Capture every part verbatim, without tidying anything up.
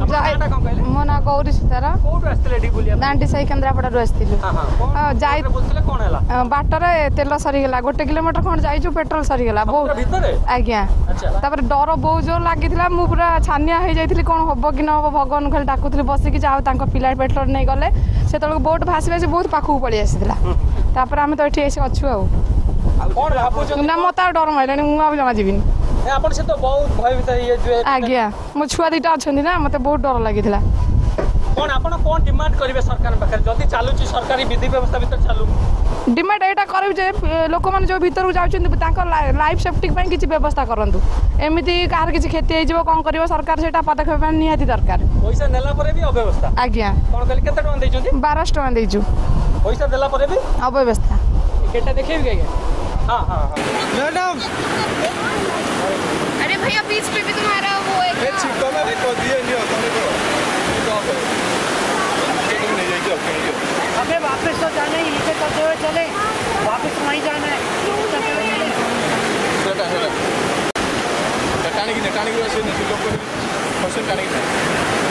मो ना गौरी सीतार दांडी साई केन्द्रापड़ा जाई बाटर तेल सरीगला गोटे किलोमीटर खंड जाइछु पेट्रोल सरीगला बहुत आज्ञा तापर डर बहुत जोर लगी मु पूरा छानिया हो जाइली कौन हम कि न हम भगवान खाली डाकुली बसिकी जाओ पिला पेट्रोल नहीं गले से बोट भासी भासी बहुत पाखक पलि आसापर आम तो ये अच्छु ना मत डर मारे मुझे जमा जीवन आज्ञा मो छुआ दीटा अच्छा ना मत बहुत डर लगी कौन आपण कौन डिमांड करिवे सरकार पाखर जदी चालुची सरकारी विधि व्यवस्था भीतर चालू डिमांड एटा करू जे लोक माने जो भीतर को जाउछन तांको लाइफ सेफ्टी पई किछि व्यवस्था करंतु एमिति कार किछि खेती हे जिवो कोन करिवो सरकार सेटा पदक्षेप निहाती दरकार पैसा नेला परे भी अव्यवस्था आज्ञा कोन कहले केते टका दैछथि बारह सौ टका दैछु पैसा देला परे भी अव्यवस्था केटा देखेबी के हां हां मैडम अरे भैया बीच पे भी तुम्हारा वो है ए छिको में देखो दिए नहीं होता नहीं हमें वापस तो जाना ही नीचे करते हुए चले वापस वहीं जाना है टाणी की टाणी की वैसे नहीं लोग फसल टाणी की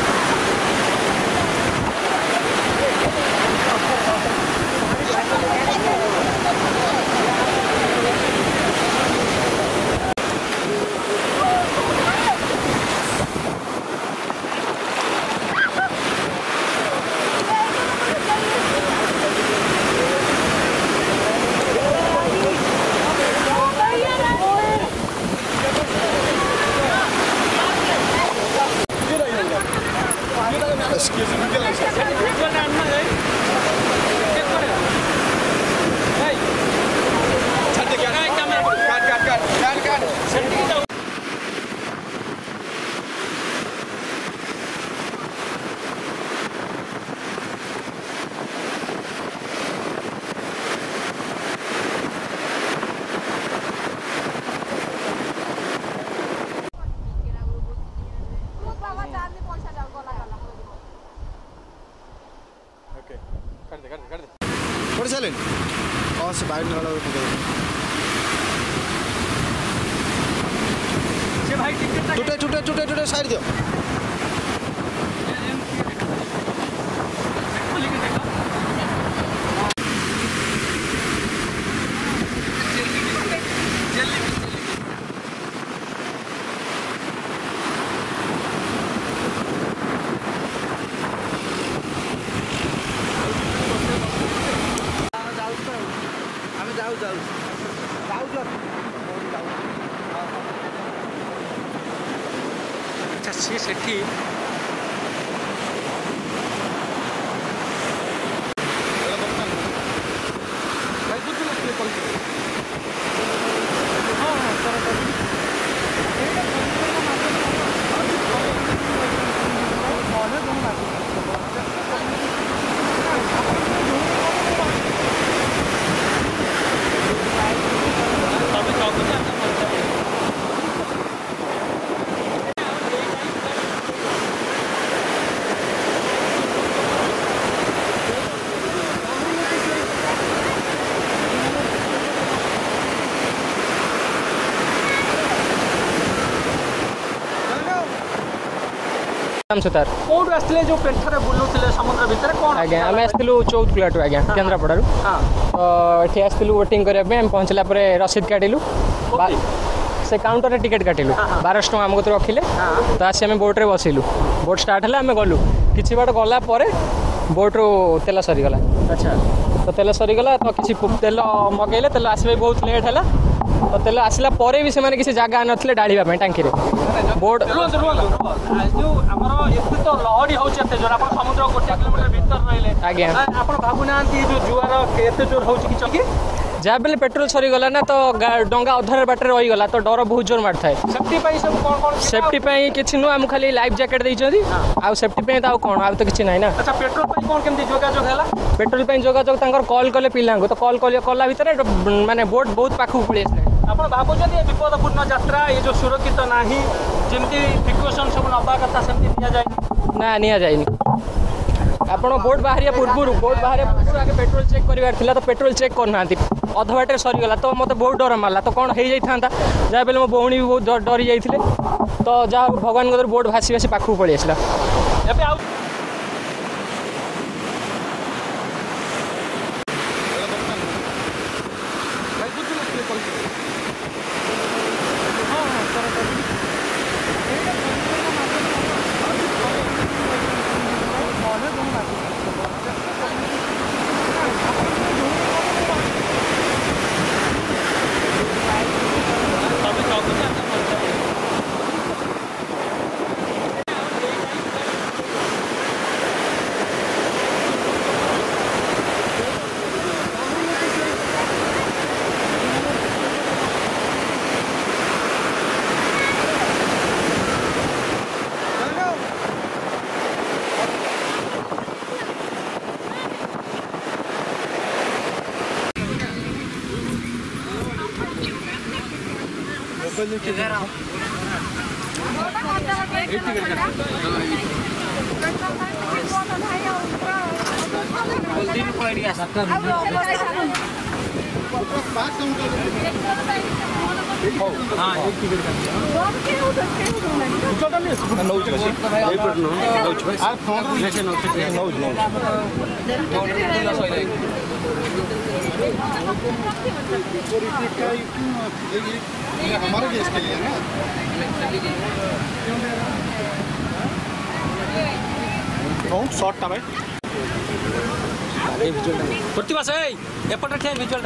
चलें और से बाइक निकाला टूटे टूटे टूटे टूटे साइड दियो अच्छा सी सेठी सुतार कोड आस्ते जो पेंथरे बुलुथिले समुद्र भितर कोन आज्ञा आम आसलु चौथ किलोटू आज्ञा केन्द्रापड़ा हां तो ये आसलु वोटिंग करबा पे हम पहुंचला परे रसीद काटिलु से काउंटर रे टिकट काटिलु बारह सौ टका हमको तो रखिले तो आसी हम बोट रे बसिलु बोट स्टार्ट हला हम गलु किछि बाट गला परे बोट रो तेल सरी गला अच्छा तो तेल सरी गला तो किछि तेल मगैले तेल आसबे बहुत लेट हला तो तेल आसला परे भी से किसी जगह नथिले डालिबा पे टांकी रे बोट जो हमरो एते तो लहड़ी होछ एते जोर आपण समुद्र गोटे किलोमीटर भीतर रहले आज्ञा आपण भाबु नांती जो जुआर केते जोर होछ कि चकी जहाँ बेले पेट्रोल सरी गला ना तो डंगा अधार बाटे रही गला तो डर बहुत जोर मार थाए सेफ्टी पई सब कोन कोन सेफ्टी पई किछि नु हम खाली लाइफ जैकेट दैछथि आ सेफ्टी पई त कोन आ तो किछि नै ना अच्छा पेट्रोल पई कोन केमती जोगाजोग हैला पेट्रोल पई जोगाजोग तांकर कॉल कले पिलांग तो कॉल कले कला भितर माने बोट बहुत पाखु पळि आसले आपण भाबु जदी विपदपूर्ण यात्रा ये जो सुरक्षित नाही जेमती प्रिकॉशन सब नबा कथा सेमती निया जाय ना निया जायनी ଆପଣ ବୋଟ୍ ବାହାରିବା ପୂର୍ବରୁ ବୋଟ୍ ବାହାରିବା ପୂର୍ବରୁ ଆଗେ ପେଟ୍ରୋଲ ଚେକ୍ କରିବାର ଥିଲା ତ ପେଟ୍ରୋଲ ଚେକ୍ କରୁନାହାନ୍ତି ଅଧ ବାଟରେ ସରିଗଲା ତ ମୋତେ ବହୁତ ଡର ମାରିଲା ତ କ'ଣ ହେଇଯାଇଥାନ୍ତା ଯାହା ବେଲେ ମୋ ଭଉଣୀ ବି ବହୁତ ଡରି ଯାଇଥିଲେ ତ ଯାହା ଭଗବାନଙ୍କ ଦ୍ୱାରା ବୋଟ୍ ଭାସି ଭାସି ପାଖକୁ ପଳେଇ ଆସିଲା ଏବେ ଆଉ हमारे देश के लिए ना बहुत शॉर्ट था भाई प्रतिभा से एपटे ठिया विजुअलटा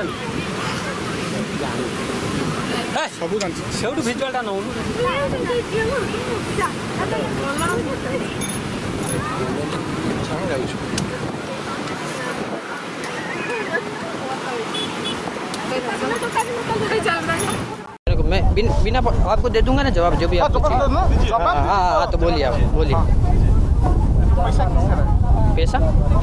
सब जानছি सेउटु विजुअलटा नौ मैं बिन, बिना आपको दे दूंगा ना जवाब जो भी आप हाँ हाँ तो बोलिए आप बोलिए पैसा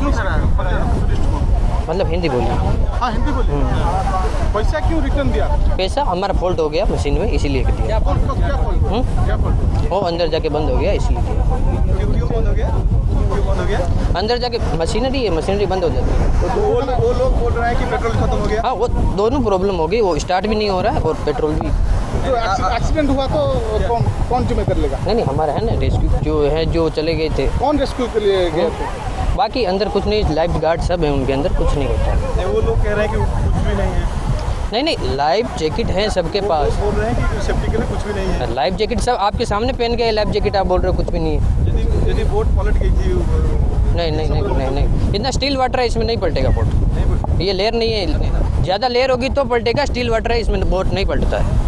मतलब हिंदी बोलिए हाँ हिंदी बोलिए पैसा क्यों रिटर्न दिया पैसा हमारा फॉल्ट हो गया मशीन में इसीलिए दिया क्या फॉल्ट क्या फॉल्ट वो अंदर जाके बंद हो गया इसलिए क्यों क्यों बंद हो गया क्यों बंद हो गया अंदर जाके मशीनरी है मशीनरी बंद हो जाती है तो वो वो लोग बोल रहे हैं कि पेट्रोल खत्म हो गया हाँ वो दोनों प्रॉब्लम हो गई वो स्टार्ट भी नहीं हो रहा है और पेट्रोल भी तो एक्सीडेंट हुआ तो कौन कौन जिम्मेदार लेगा नहीं नहीं हमारा है ना रेस्क्यू जो है जो चले गए थे कौन रेस्क्यू के लिए गए थे बाकी अंदर कुछ नहीं लाइफ गार्ड सब है उनके अंदर कुछ नहीं होता वो लोग कह रहे हैं कि कुछ भी नहीं है नहीं नहीं लाइफ जैकेट है सबके पास बोल रहे हैं कि सेफ्टी के लिए कुछ भी नहीं है लाइफ जैकेट सब आपके सामने पहन के लाइफ जैकेट आप बोल रहे हो कुछ भी नहीं है यदि यदि बोट पलट गई थी नहीं नहीं नहीं नहीं नहीं इतना स्टील वाटर है इसमें नहीं पलटेगा बोट ये लेयर नहीं है ज़्यादा लेयर होगी तो पलटेगा स्टील वाटर है इसमें बोट नहीं पलटता है